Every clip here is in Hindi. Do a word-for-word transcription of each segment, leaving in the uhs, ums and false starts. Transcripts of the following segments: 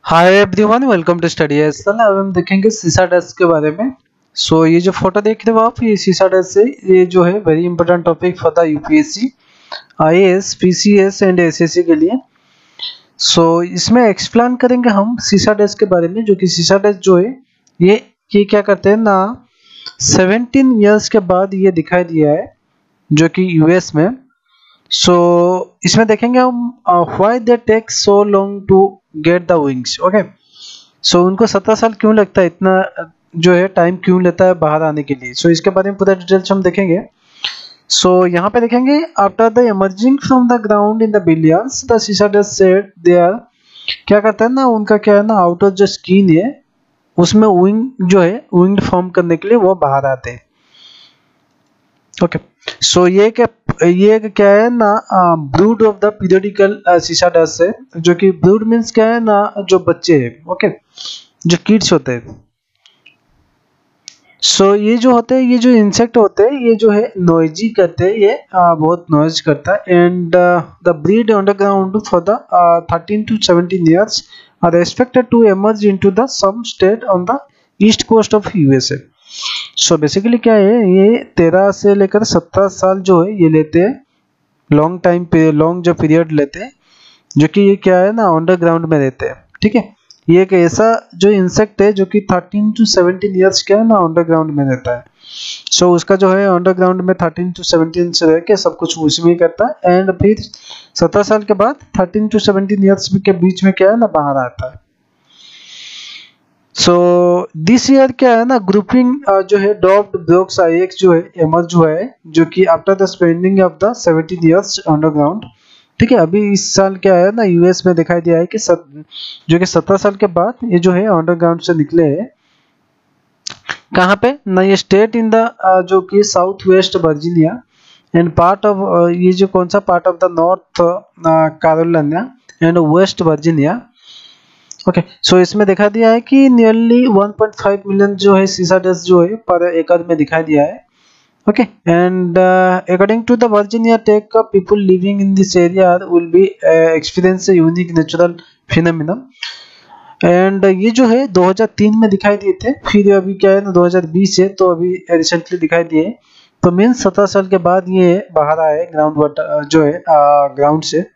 Hi everyone, welcome to study एसल। अब हम देखेंगे सीसा डेस्क के बारे में। सो so, ये जो फोटो देख रहे हो आप, ये सीसा डेस्क है। ये जो है very important topic for the UPSC, IAS, PCS and SSC के लिए। सो so, इसमें एक्सप्लेन करेंगे हम सीसा डेस्क के बारे में, जो कि सीसा डेस्क जो है ये ये क्या करते हैं ना, सेवनटीन ईयर्स के बाद ये दिखाई दिया है, जो कि यूएस में। सो so, इसमें देखेंगे हम why they take so long to get the wings. Okay, so उनको सत्रह साल क्यों लगता है, इतना जो है टाइम क्यों लेता है बाहर आने के लिए। सो so, इसके बारे में पूरा डिटेल्स हम देखेंगे। सो so, यहाँ पे देखेंगे after the emerging from the ground in the billions the cicadas said they are, क्या करता है ना, उनका क्या है ना, आउटर जो स्किन है उसमें विंग जो है, विंग फॉर्म करने के लिए वो बाहर आते हैं। ओके, सो ये क्या ये क्या है ना, brood of the periodical cicadas है, जो कि ब्रूड मीन्स क्या है ना, जो बच्चे हैं। ओके, जो किड्स होते हैं। सो so, ये जो होते हैं, ये जो इंसेक्ट होते हैं, ये जो है नॉइजी करते हैं, ये uh, बहुत नॉइज करता है। And the breed underground for the thirteen to seventeen years are expected to emerge into the some state on the east coast of USA. So basically क्या है, ये तेरह से लेकर सत्रह साल जो है ये लेते हैं, लॉन्ग टाइम पे लॉन्ग जो पीरियड लेते हैं, जो कि ये क्या है ना, अंडरग्राउंड में रहते हैं। ठीक है, ये एक ऐसा जो इंसेक्ट है जो कि थर्टीन टू सेवनटीन ईयर्स क्या है ना, अंडरग्राउंड में रहता है। सो so, उसका जो है अंडरग्राउंड में थर्टीन टू सेवनटीन से रह के सब कुछ उसमें ही करता है। एंड फिर सत्रह साल के बाद थर्टीन टू सेवनटीन ईयर्स के बीच में क्या है ना, बाहर आता है। सो दिस ईयर क्या है ना, ग्रुपिंग uh, जो है डॉप्ड ब्रोक्स आईएक्स जो है एमर्ज हुआ है, जो कि after the spending of the seventeen years underground. ठीक है, अभी इस साल क्या है ना, यूएस में दिखाई दिया है कि सत, जो कि सत्रह साल के बाद ये जो है अंडरग्राउंड से निकले हैं। कहाँ पे ना, ये स्टेट इन द जो कि south west Virginia and part of, ये जो कौन सा part of the north Carolina and west Virginia. Okay, so इसमें दिखा दिया है कि nearly one point five million जो है सीसा डेस्क जो है पर एकड़ में दिखाई दिया है। Okay, and according to the Virginia tech people living in this area will be experience unique natural phenomenon. And ये जो है दो हज़ार तीन में दिखाई दिए थे, फिर अभी क्या है ना दो हज़ार बीस है, तो अभी रिसेंटली दिखाई दिए। तो मीन सत्रह साल के बाद ये बाहर आए ग्राउंड वाटर जो है ग्राउंड से।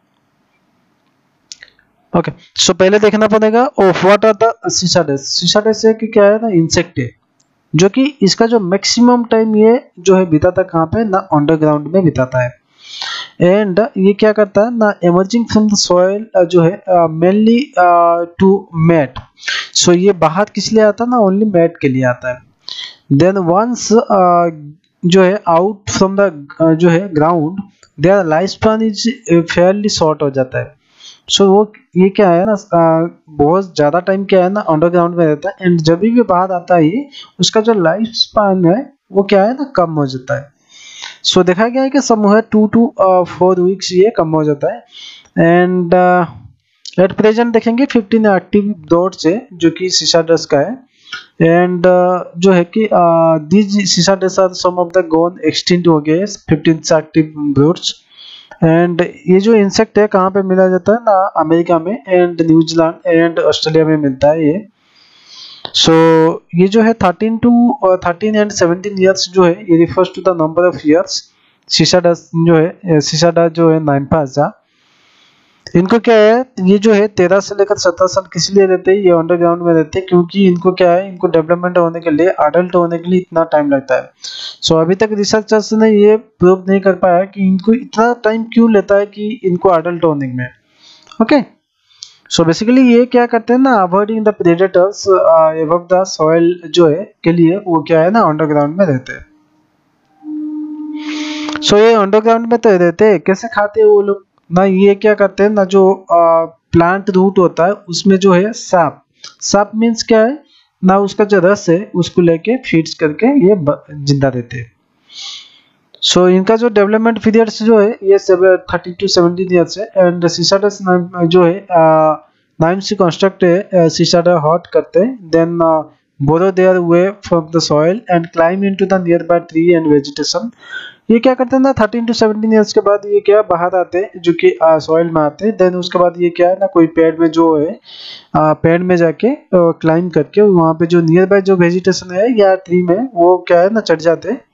Okay okay. सो so, पहले देखना पड़ेगा what are the cicadas. Cicadas है कि क्या है ना, इंसेक्ट है, जो कि इसका जो मैक्सिमम टाइम ये जो है बिताता कहाँ पे ना, अंडरग्राउंड में बिताता है। एंड ये क्या करता है ना, एमर्जिंग फ्रॉम द सॉइल जो है मेनली टू मैट। सो ये बाहर किस लिए आता है ना, ओनली मैट के लिए आता है। देन वंस जो है आउट फ्रॉम द जो है ground, their life span is fairly short हो जाता है। सो so, वो ये क्या है ना, बहुत ज़्यादा टाइम क्या है ना अंडरग्राउंड में रहता है। एंड जब भी बाहर आता है ये, उसका जो लाइफ स्पैन है वो क्या है ना, कम हो जाता है। सो so, देखा गया है कि समूह टू टू फोर वीक्स ये कम हो जाता है। एंड एट प्रेजेंट देखेंगे फिफ्टीन एक्टिव डॉट्स है, जो कि सीसा डेस्क का है। एंड uh, जो है कि this cicadas are some of the gone extinct हो गए फिफ्टीन एक्टिव डॉट्स। एंड ये जो इंसेक्ट है कहाँ पे मिला जाता है ना, अमेरिका में एंड न्यूजीलैंड एंड ऑस्ट्रेलिया में मिलता है ये। सो so, ये जो है thirteen to thirteen and seventeen years जो है, ये refers to the number of years. Cicadas जो है, सीसा डेस्क जो है नाइम्फाजा, इनको क्या है, ये जो है तेरह से लेकर सत्रह साल किस लिए रहते हैं, ये अंडरग्राउंड में रहते हैं, क्योंकि इनको क्या है, इनको डेवलपमेंट होने के लिए, अडल्ट होने के लिए इतना टाइम लगता है। सो so, अभी तक रिसर्चर्स ने ये प्रूव नहीं कर पाया कि इनको इतना टाइम क्यों लेता है कि इनको अडल्ट होने में। ओके, सो बेसिकली ये क्या करते हैं ना, avoiding the predators above the soil जो है के लिए, वो क्या है ना अंडरग्राउंड में रहते हैं। सो so, ये अंडरग्राउंड में तो रहते हैं, कैसे खाते हैं वो लोग ना, ये क्या करते हैं ना, जो प्लांट रूट होता है उसमें जो है सैप, सैप मीन्स क्या है ना, उसका जो रस है उसको लेके फीड्स करके ये जिंदा रहते हैं। सो so, इनका जो डेवलपमेंट पीरियड्स जो है ये थर्टी टू सेवनटीन ईयर्स है। एंड सीसा डेस्क जो है नाइम से कंस्ट्रक्ट है, सीसा डेस्क हॉट करते हैं, then burrow their way from the soil and climb into the nearby tree and vegetation. ये क्या करते हैं ना थर्टीन टू सेवनटीन ईयर्स के बाद ये क्या बाहर आते हैं, जो कि सॉइल में आते हैं। देन उसके बाद ये क्या है ना कोई पेड़ में जो है आ, पेड़ में जाके क्लाइंब करके वहाँ पे जो नियर बाय जो वेजिटेशन है या ट्री में वो क्या है ना चढ़ जाते हैं।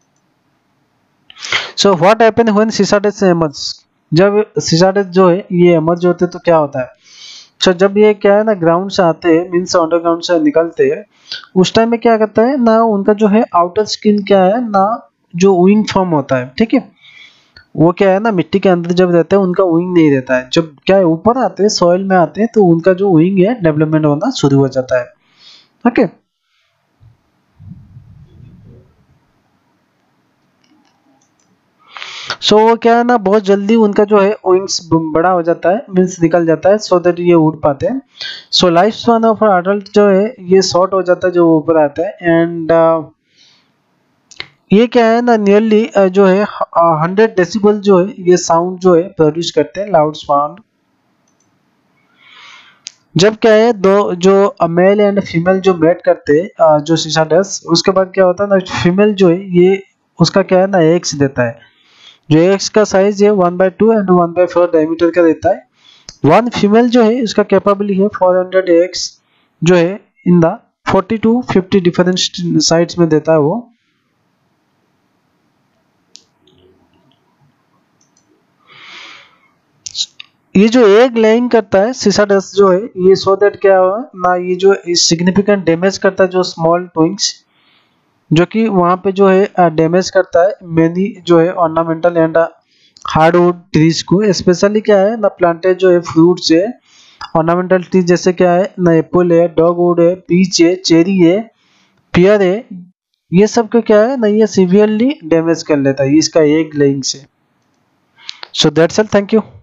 So what happen when cicadas emerge, जब सिसाडेस जो है ये एमर्ज होते तो क्या होता है। सो so, जब ये क्या है ना ग्राउंड से आते हैं मीन्स अंडरग्राउंड से निकलते हैं, उस टाइम में क्या करता है ना उनका जो है आउटर स्किन क्या है ना जो विंग फॉर्म होता है, ठीक है, वो क्या है ना मिट्टी के अंदर जब रहते हैं उनका विंग नहीं रहता है। जब क्या है ऊपर आते हैं सॉइल में आते हैं तो उनका जो विंग है डेवलपमेंट होना शुरू हो जाता है। ओके सो वो क्या है ना बहुत जल्दी उनका जो है विंग्स बड़ा हो जाता है मीन्स निकल जाता है सो दैट ये उड़ पाते हैं। So life span of adult जो है ये शॉर्ट हो जाता है जो ऊपर आता है। एंड ये क्या है ना नियरली जो है हंड्रेड डेसिबल जो है ये साउंड जो है प्रोड्यूस करते हैं, लाउड साउंड। जब क्या है दो जो मेल एंड फीमेल जो मेट करते हैं जो सिसाडस, उसके बाद क्या होता है ना फीमेल जो है ये उसका क्या है ना एग्स देता है, जो एग्स का साइज है one by two and one by four diameter का रहता है। वन फीमेल जो है इसका कैपेबिलिटी है फोर हंड्रेड एग्स जो है in the forty to fifty different sides में देता है वो। ये जो एग लेइंग करता है सिसाडस जो है ये सो दैट क्या हुआ ना ये जो सिग्निफिकेंट डैमेज करता है जो स्मॉल ट्विंग्स जो कि वहां पे जो है डैमेज करता है मेनी जो है ऑर्नामेंटल एंड हार्डवुड ट्रीज को। स्पेशली क्या है ना प्लांटेड जो है फ्रूट्स है ऑर्नामेंटल ट्री जैसे क्या है ना एप्पल है, डॉगवुड है, पीच है, चेरी है, पियर है, ये सब का क्या है ना ये सीवियरली डैमेज कर लेता है इसका एग लेइंग से। So that's all, thank you.